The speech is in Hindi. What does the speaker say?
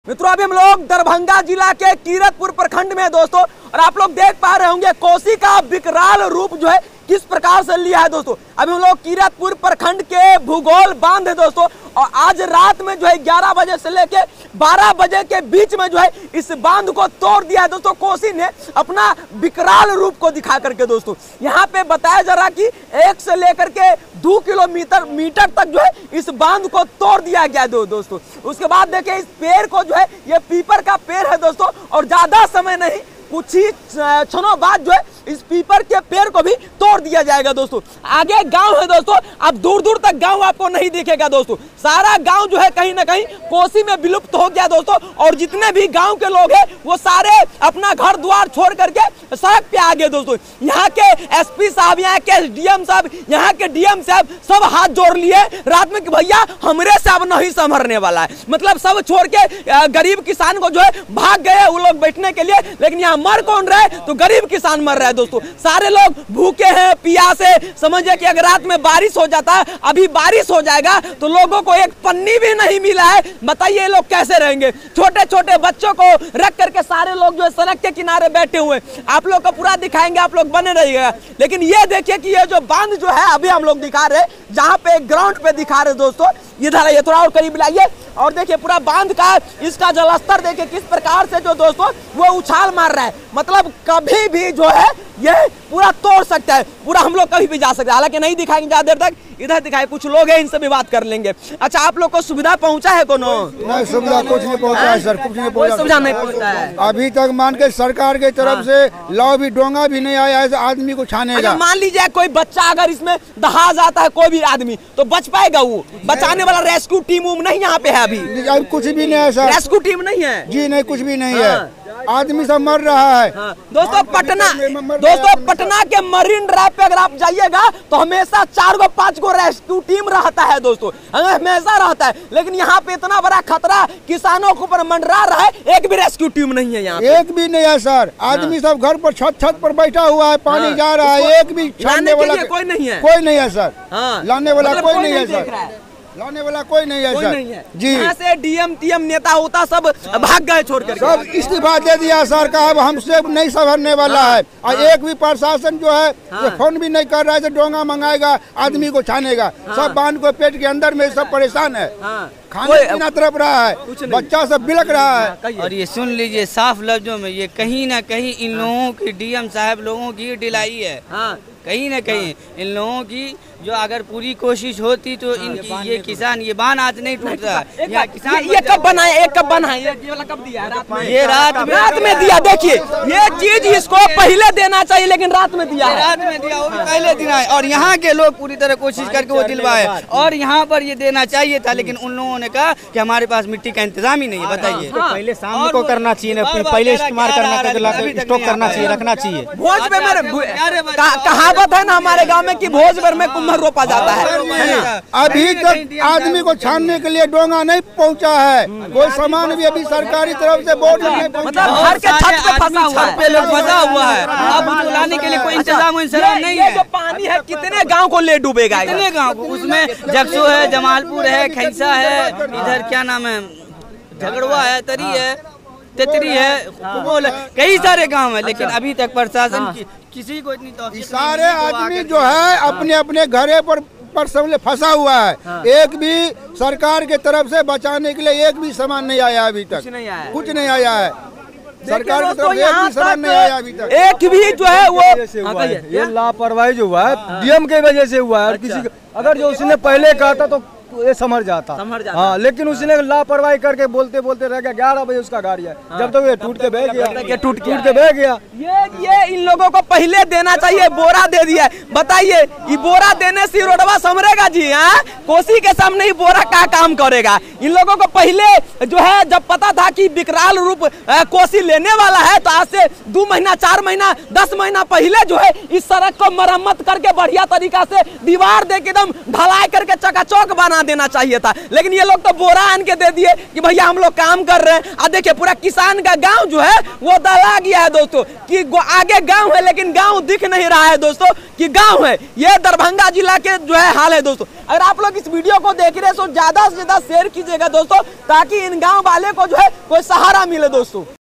मित्रों अभी हम लोग दरभंगा जिला के कीरतपुर प्रखंड में दोस्तों, और आप लोग देख पा रहे होंगे कोसी का विकराल रूप जो है किस प्रकार से लिया है दोस्तों। अभी हम लोग कीरतपुर प्रखंड के भूगोल बांध है दोस्तों, और आज रात में जो है 11 बजे से लेके 12 बजे के बीच में जो है इस बांध को तोड़ दिया है दोस्तों। कोसी ने अपना विकराल रूप को दिखा करके दोस्तों यहाँ पे बताया जा रहा कि 1 से लेकर के 2 किलोमीटर तक जो है इस बांध को तोड़ दिया गया दोस्तों। उसके बाद देखिए इस पेड़ को जो है ये पीपर का पेड़ है दोस्तों, और ज्यादा समय नहीं कुछ ही क्षणों बाद जो है इस पीपर के पेड़ को भी तोड़ दिया जाएगा दोस्तों। आगे गांव है दोस्तों, अब दूर दूर तक गांव आपको नहीं दिखेगा दोस्तों। सारा गांव जो है कहीं ना कहीं कोसी में विलुप्त हो गया दोस्तों, और जितने भी गांव के लोग हैं वो सारे अपना घर द्वार छोड़ करके सड़क पे आ गए दोस्तों। यहाँ के एसपी साहब, यहाँ के एसडीएम साहब, यहाँ के डीएम साहब सब हाथ जोड़ लिए रात में कि भैया हमरे से अब नहीं संभरने वाला है। मतलब सब छोड़ के गरीब किसान को जो है भाग गए वो लोग बैठने के लिए, लेकिन यहाँ मर कौन रहे तो गरीब किसान मर रहे हैं दोस्तों। सारे लोग भूखे हैं, प्यासे, समझिए कि अगर रात में बारिश हो जाता है, अभी बारिश हो जाएगा तो लोगों को एक पन्नी भी नहीं मिला है। बताइए लोग कैसे रहेंगे। छोटे छोटे बच्चों को रख करके सारे लोग जो है सड़क के किनारे बैठे हुए। आप लोग को पूरा दिखाएंगे, आप लोग बने रहिएगा। लेकिन ये देखिए कि ये जो बांध जो है अभी हम लोग दिखा रहे, जहाँ पे ग्राउंड पे दिखा रहे दोस्तों, इधर ये थोड़ा और करीब लाइए और देखिए पूरा बांध का इसका जलस्तर देखिए किस प्रकार से जो दोस्तों वो उछाल मार रहा है। मतलब कभी भी जो है ये पूरा तोड़ सकता है, पूरा हम लोग कभी भी जा सकते हैं। हालांकि नहीं दिखाएंगे ज्यादा देर तक, इधर दिखाए कुछ लोग हैं इनसे भी बात कर लेंगे। अच्छा आप लोग को सुविधा पहुंचा है कोनो? नहीं, सुविधा कुछ नहीं पहुंचा है सर, कुछ नहीं पहुंचा, सुविधा नहीं पहुंचा है अभी तक। मान के सरकार की तरफ से लाओ भी डोंगा भी नहीं आया है आदमी को छानेगा। मान लीजिए कोई बच्चा अगर इसमें दहा जाता है कोई भी आदमी तो बच पाएगा? वो बचाने वाला रेस्क्यू टीम नहीं यहाँ पे है अभी कुछ भी नहीं है सर, रेस्क्यू टीम नहीं है जी, नहीं कुछ भी नहीं है। आदमी सब मर रहा है दोस्तों। पटना के मरीन ड्राइव पे अगर आप जाइएगा तो हमेशा 4-5 रेस्क्यू टीम रहता है दोस्तों, हमेशा रहता है। लेकिन यहाँ पे इतना बड़ा खतरा किसानों के ऊपर मंडरा रहा है, एक भी रेस्क्यू टीम नहीं है यहाँ, एक भी नहीं है सर। आदमी सब घर पर छत पर बैठा हुआ है, पानी जा रहा है, एक भी छानने वाला कोई नहीं है, कोई नहीं है सर। लाने वाला कोई नहीं है सर, लाने वाला कोई नहीं है सर जी। यहाँ से डीएम टीएम नेता होता सब भाग गए छोड़ कर, सब इस्तीफा दे दिया सर का, अब हमसे नहीं संभलने वाला है। और एक भी प्रशासन जो है फोन भी नहीं कर रहा है, डोंगा मंगाएगा आदमी को छानेगा। सब बांध को पेट के अंदर में सब परेशान है, खाने पीना तरफ रहा है, बच्चा सब बिलक रहा है। और ये सुन लीजिए साफ लफ्जों में, ये कहीं ना कहीं इन लोगों की डीएम साहब लोगों की ढिलाई है। कहीं ना कहीं इन लोगों की जो अगर पूरी कोशिश होती तो इनकी ये किसान ये बांध आज नहीं टूटता। किसान ये कब बनाए, ये कब बना, ये वाला कब दिया? रात में, ये रात में दिया। देखिए ये चीज इसको पहले देना चाहिए, लेकिन रात में दिया, रात में दिया, वो भी पहले दिन आए। और यहाँ के लोग पूरी तरह कोशिश करके वो दिलवाए, और यहाँ पर ये देना चाहिए था, लेकिन उन लोगों ने कहा कि हमारे पास मिट्टी का इंतजाम ही नहीं है। बताइए, पहले शाम को करना चाहिए, पहले इस्तेमाल स्टॉक करना चाहिए, रखना चाहिए। भोज में कहावत है ना हमारे गाँव में कि भोज भर में कुम्हर रोपा जाता है। अभी तक आदमी को छानने के लिए डोंगा नहीं पहुंचा है, कोई सामान भी अभी सरकारी तरफ से बोर्ड नहीं पहुंचा। घर के छत पे फंसा हुआ है, अब उसको लाने के लिए कोई इंतजाम नहीं है। जो पानी है कितने गांव को ले डूबेगा? कितने गांव को, उसमें जगसू है, जमालपुर है, खैसा है, इधर क्या नाम है, झगड़वा है, तरी है, तेतरी है, कई सारे गांव है। लेकिन अभी तक प्रशासन किसी को इतनी सारे आदमी जो है अपने अपने घरे पर सब फंसा हुआ है। एक भी सरकार के तरफ से बचाने के लिए एक भी सामान नहीं आया अभी तक, कुछ नहीं आया है। सरकार की तरफ एक भी सामान नहीं आया अभी तक, एक भी जो है वो ये लापरवाही जो हुआ है डीएम की वजह से हुआ है। और किसी अगर जो उसने पहले कहा था तो ये समझ जाता। हाँ, लेकिन उसने लापरवाही करके बोलते बोलते रह गया। 11 बजे उसका गाड़ी है, जब तक ये टूट के बह गया, टूट के बह गया। ये इन लोगों को पहले देना चाहिए, बोरा दे दिया। बताइए ये बोरा देने से रोडवा संभरेगा जी? कोसी के सामने ही बोरा क्या काम करेगा? इन लोगों को पहले जो है जब पता था कि विकराल रूप कोसी लेने वाला है, तो आज से 2 महीना 4 महीना 10 महीना पहले जो है इस सड़क को मरम्मत करके बढ़िया तरीका से दीवार दे के एकदम ढलाई करके चकाचौक बना बना देना चाहिए था, लेकिन ये लोग तो बोरा आन के दे दिए कि भैया हम लोग काम कर रहे हैं। देखिए पूरा किसान का गांव जो है वो दला गया है दोस्तों, कि आगे गांव है लेकिन गांव दिख नहीं रहा है दोस्तों कि गांव है। ये दरभंगा जिला के जो है हाल है दोस्तों। अगर आप लोग इस वीडियो को देख रहे हैं तो ज्यादा से ज्यादा शेयर कीजिएगा दोस्तों, ताकि इन गांव वाले को जो है कोई सहारा मिले दोस्तों।